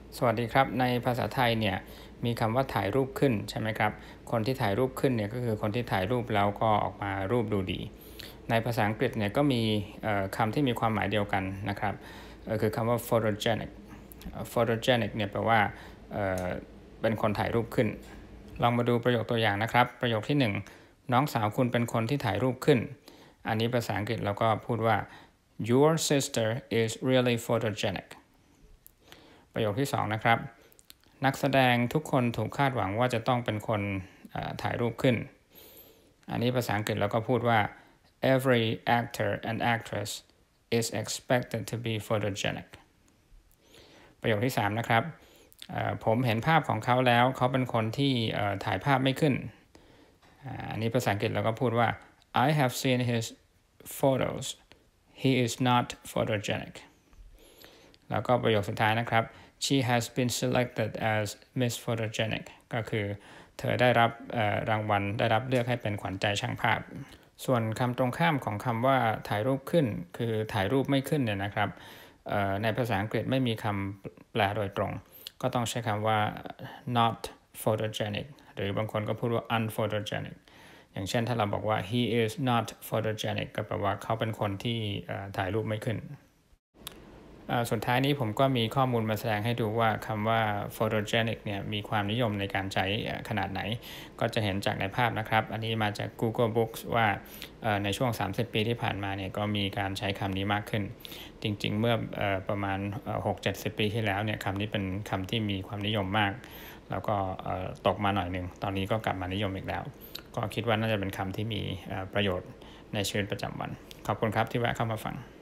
สวัสดีครับในภาษาไทยเนี่ยมีคำว่าถ่ายรูปขึ้นใช่ไหมครับคนที่ถ่ายรูปขึ้นเนี่ยก็คือคนที่ถ่ายรูปแล้วก็ออกมารูปดูดีในภาษาอังกฤษเนี่ยก็มีคำที่มีความหมายเดียวกันนะครับคือคำว่า photogenic เนี่ยแปลว่าเป็นคนถ่ายรูปขึ้นลองมาดูประโยคตัวอย่างนะครับประโยคที่1น้องสาวคุณเป็นคนที่ถ่ายรูปขึ้นอันนี้ภาษาอังกฤษเราก็พูดว่า your sister is really photogenicประโยคที่2นะครับนักแสดงทุกคนถูกคาดหวังว่าจะต้องเป็นคนถ่ายรูปขึ้นอันนี้ภาษาอังกฤษเราก็พูดว่า every actor and actress is expected to be photogenic ประโยคที่3นะครับผมเห็นภาพของเขาแล้วเขาเป็นคนที่ถ่ายภาพไม่ขึ้นอันนี้ภาษาอังกฤษเราก็พูดว่า I have seen his photos he is not photogenic แล้วก็ประโยคสุดท้ายนะครับ she has been selected as Miss Photogenic ก็คือเธอได้รับรางวัลได้รับเลือกให้เป็นขวัญใจช่างภาพส่วนคำตรงข้ามของคำว่าถ่ายรูปขึ้นคือถ่ายรูปไม่ขึ้นเนี่ยนะครับในภาษาอังกฤษไม่มีคำแปลโดยตรงก็ต้องใช้คำว่า not photogenic หรือบางคนก็พูดว่า unphotogenic อย่างเช่นถ้าเราบอกว่า he is not photogenic ก็แปลว่าเขาเป็นคนที่ถ่ายรูปไม่ขึ้นสุดท้ายนี้ผมก็มีข้อมูลมาแสดงให้ดูว่าคำว่า photogenic เนี่ยมีความนิยมในการใช้ขนาดไหนก็จะเห็นจากในภาพนะครับอันนี้มาจาก Google Books ว่าในช่วง30ปีที่ผ่านมาเนี่ยก็มีการใช้คำนี้มากขึ้นจริงๆเมื่อประมาณ 6-70 ปีที่แล้วเนี่ยคำนี้เป็นคำที่มีความนิยมมากแล้วก็ตกมาหน่อยหนึ่งตอนนี้ก็กลับมานิยมอีกแล้วก็คิดว่าน่าจะเป็นคำที่มีประโยชน์ในชีวิตประจำวันขอบคุณครับที่แวะเข้ามาฟัง